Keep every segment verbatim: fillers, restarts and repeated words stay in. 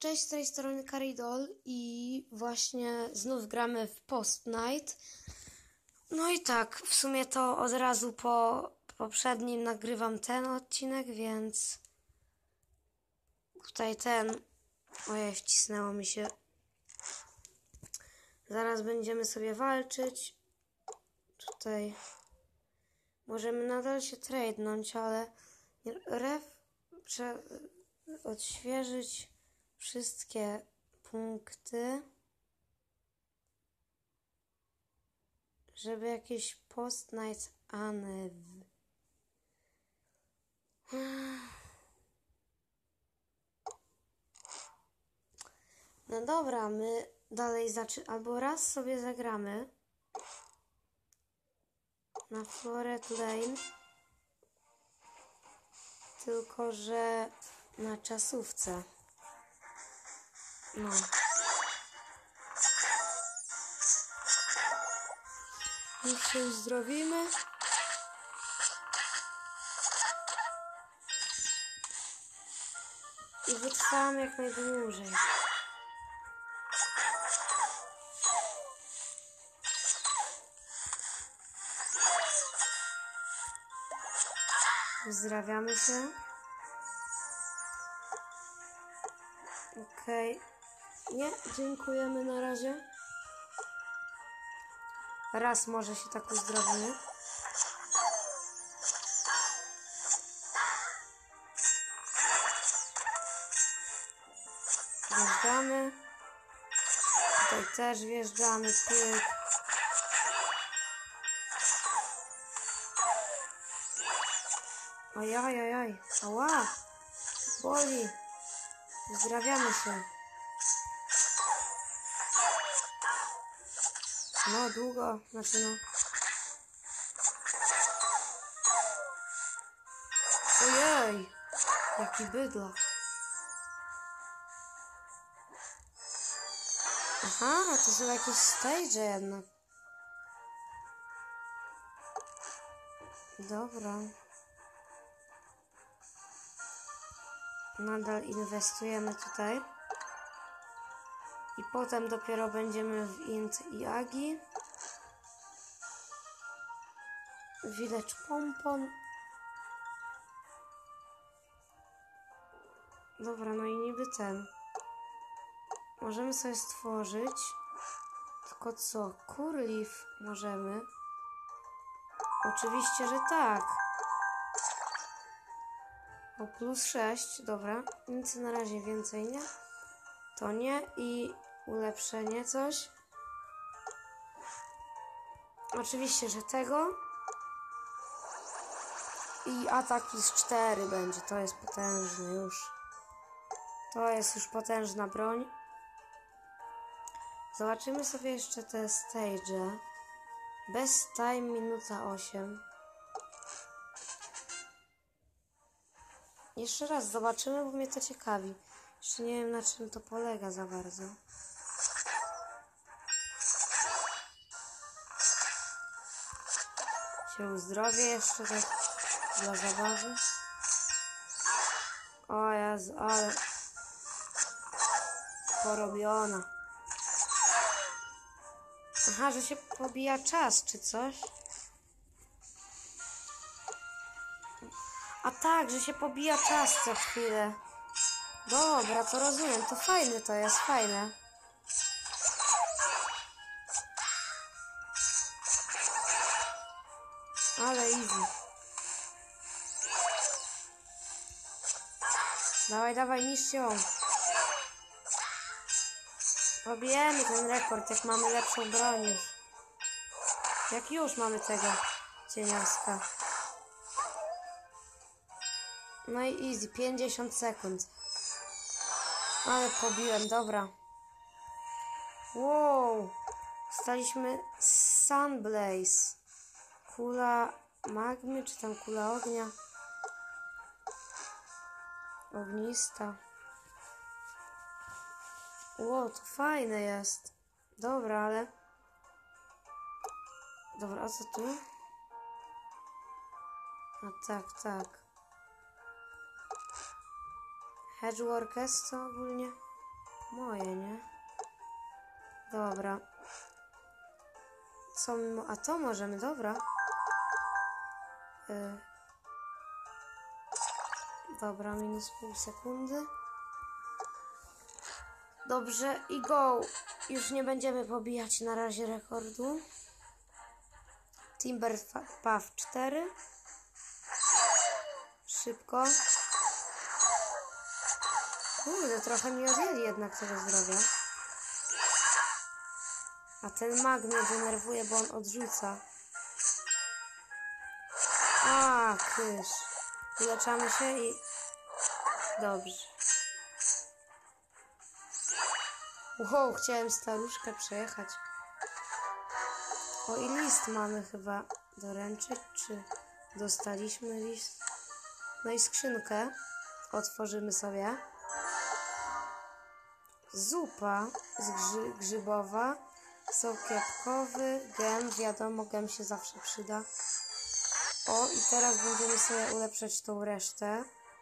Cześć, z tej strony Karidol i właśnie znów gramy w Post Night. No i tak, w sumie to od razu po poprzednim nagrywam ten odcinek, więc tutaj ten, ojej, wcisnęło mi się. Zaraz będziemy sobie walczyć. Tutaj możemy nadal się tradenąć, ale ref, trzeba odświeżyć wszystkie punkty, żeby jakieś Post Night Anew. No dobra, my dalej zaczynamy, albo raz sobie zagramy na Floret Lane, tylko że na czasówce. No. Już się uzdrowimy. I wytrwamy jak najdłużej. Uzdrawiamy się. Okej. Okay. Nie, dziękujemy na razie. Raz może się tak uzdrowimy. Wjeżdżamy. Tutaj też wjeżdżamy. Pyk. Ojoj, ojoj. Ała. Boli. Uzdrawiamy się. No, długo. Znaczy no. Ojej. Jaki bydlak. Aha, to są jakieś stage jednak. Dobra. Nadal inwestujemy tutaj. I potem dopiero będziemy w Int i Agi. Village Pompon. Dobra, no i niby ten. Możemy sobie stworzyć. Tylko co? Kurliw możemy? Oczywiście, że tak. O, plus sześć. Dobra. Nic na razie więcej nie. To nie. I ulepszenie coś. Oczywiście, że tego. I ataki z cztery będzie. To jest potężny już. To jest już potężna broń. Zobaczymy sobie jeszcze te stage. Best time minuta osiem. Jeszcze raz zobaczymy, bo mnie to ciekawi. Jeszcze nie wiem, na czym to polega za bardzo. Się uzdrowię jeszcze tak dla zabawy. O Jezu, ale porobiona. Aha, że się pobija czas, czy coś? A tak, że się pobija czas co chwilę. Dobra, to rozumiem, to fajne to jest, fajne. Ale easy. Dawaj, dawaj, niszcz ją. Pobijemy ten rekord, jak mamy lepszą broń już. Jak już mamy tego cieniaska. No i easy, pięćdziesiąt sekund. Ale pobiłem, dobra. Wow. Staliśmy Sunblaze. Kula magmy, czy tam kula ognia? Ognista. Ło, to fajne jest. Dobra, ale... Dobra, a co tu? A tak, tak. Hedgeworkers to ogólnie? moje, nie? Dobra. Co my... A to możemy, dobra. Y... Dobra, minus pół sekundy. Dobrze, i go! Już nie będziemy pobijać na razie rekordu. Timber Path cztery. Szybko. Kurde, trochę mi odjęli jednak tego zdrowia. A ten mag mnie denerwuje, bo on odrzuca. A, kysz. Uleczamy się i... Dobrze. Wow, chciałem staruszkę przejechać. O, i list mamy chyba doręczyć, czy dostaliśmy list? No i skrzynkę otworzymy sobie. Zupa z grzy grzybowa, sok jabłkowy, gem, wiadomo, gem się zawsze przyda. O, i teraz będziemy sobie ulepszać tą resztę.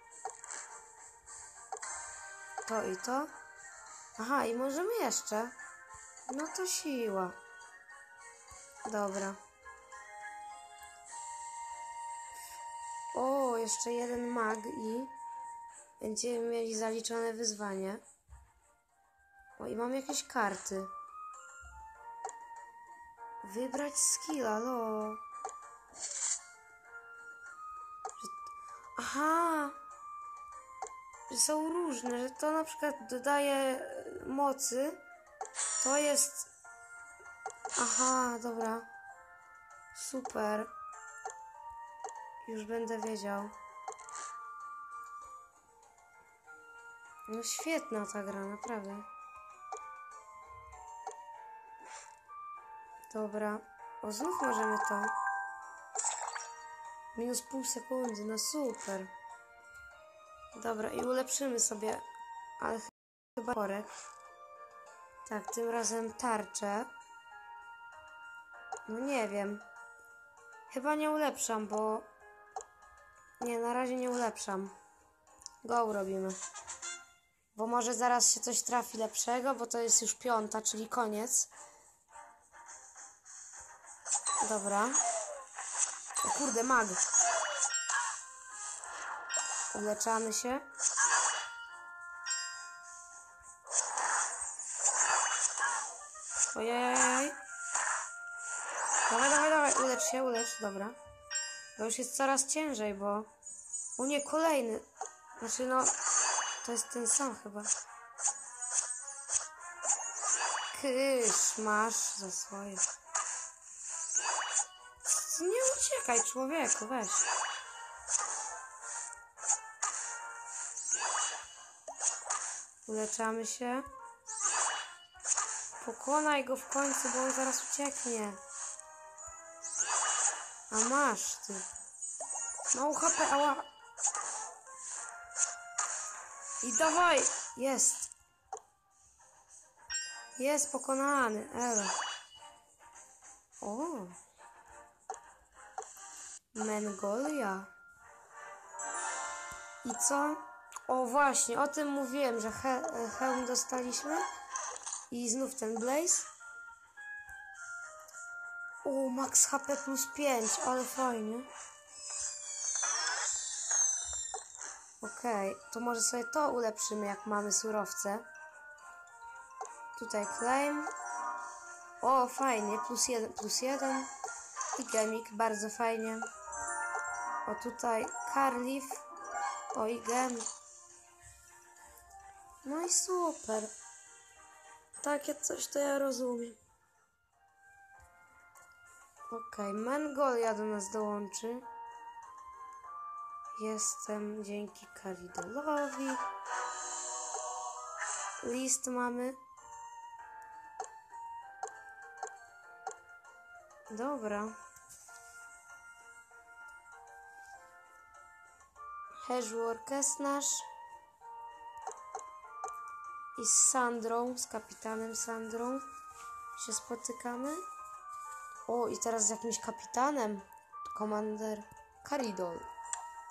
To i to. Aha, i możemy jeszcze. No to siła. Dobra. O, jeszcze jeden mag i będziemy mieli zaliczone wyzwanie. O, i mam jakieś karty. Wybrać skilla, lo. Aha. Że są różne, że to na przykład dodaje mocy. To jest... Aha, dobra. Super. Już będę wiedział. No świetna ta gra, naprawdę. Dobra. O, znów możemy to. Minus pół sekundy, no super. Dobra, i ulepszymy sobie, ale chyba korek. Tak, tym razem tarczę. No nie wiem. Chyba nie ulepszam, bo... Nie, na razie nie ulepszam. Go robimy. Bo może zaraz się coś trafi lepszego, bo to jest już piąta, czyli koniec. Dobra. O kurde, mag. Uleczamy się. Ojej. Dawaj, dawaj, dawaj. Ulecz się, ulecz. Dobra. To już jest coraz ciężej, bo... U nie, kolejny. Znaczy no... To jest ten sam chyba. Kysz, masz za swoje. Nie uciekaj, człowieku, weź. Uleczamy się. Pokonaj go w końcu, bo on zaraz ucieknie. A masz ty. Mało H P, ała. I dawaj. Jest. Jest pokonany. Elo. O. Mengolia. I co? O właśnie, o tym mówiłem, że he hełm dostaliśmy. I znów ten Blaze. O, max H P plus pięć, ale fajnie. Okej, okay, to może sobie to ulepszymy, jak mamy surowce. Tutaj claim. O, fajnie, plus jeden, plus jeden. I gemik, bardzo fajnie. O, tutaj Carleaf. O, i gem. No i super. Takie coś to ja rozumiem. Okej, okay, Mengolia do nas dołączy. Jestem dzięki Karidolowi. List mamy. Dobra. Hashwork jest nasz. I z Sandrą, z kapitanem Sandrą się spotykamy. O, i teraz z jakimś kapitanem. Komander Karidol.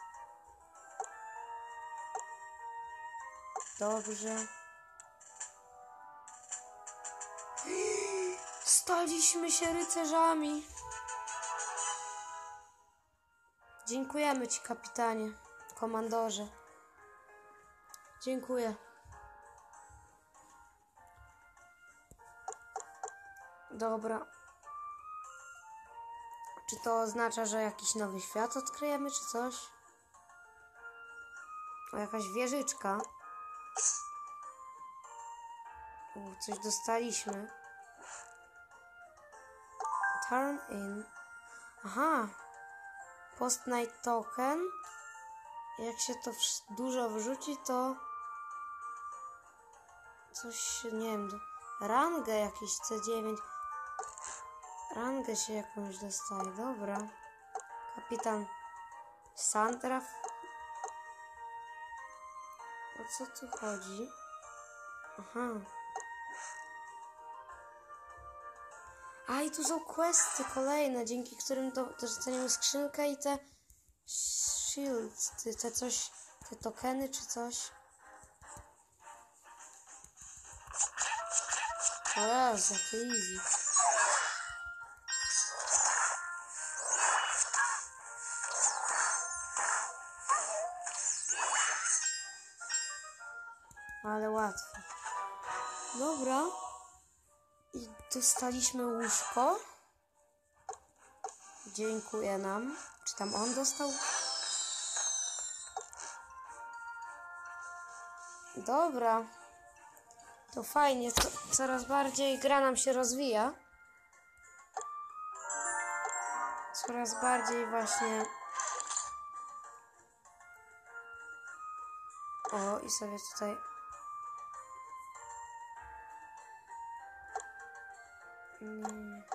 Dobrze. Staliśmy się rycerzami. Dziękujemy ci, kapitanie, komandorze. Dziękuję. Dobra. Czy to oznacza, że jakiś nowy świat odkryjemy, czy coś? O, jakaś wieżyczka. U, coś dostaliśmy. Turn in. Aha. Post night token. Jak się to dużo wrzuci, to coś, nie wiem, rangę jakiś C dziewięć. Rangę się jakąś dostaje, dobra. Kapitan Sandraf. O co tu chodzi? Aha. A i tu są questy kolejne, dzięki którym to, to dostaniemy skrzynkę i te shields, te, te coś, te tokeny czy coś. O Jezu, jakie easy. Ale łatwo. Dobra. I dostaliśmy łóżko. Dziękuję nam. Czy tam on dostał? Dobra. To fajnie. To coraz bardziej gra nam się rozwija. Coraz bardziej właśnie... O, i sobie tutaj... Nie.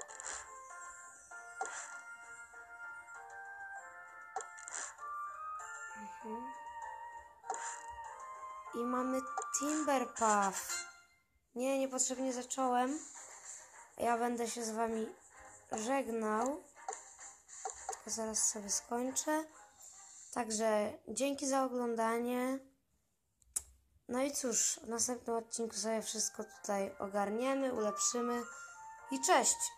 Mhm. I mamy Timber Path. Nie, niepotrzebnie zacząłem. Ja będę się z wami żegnał. Tylko zaraz sobie skończę. Także dzięki za oglądanie. No i cóż, w następnym odcinku sobie wszystko tutaj ogarniemy, ulepszymy. I cześć!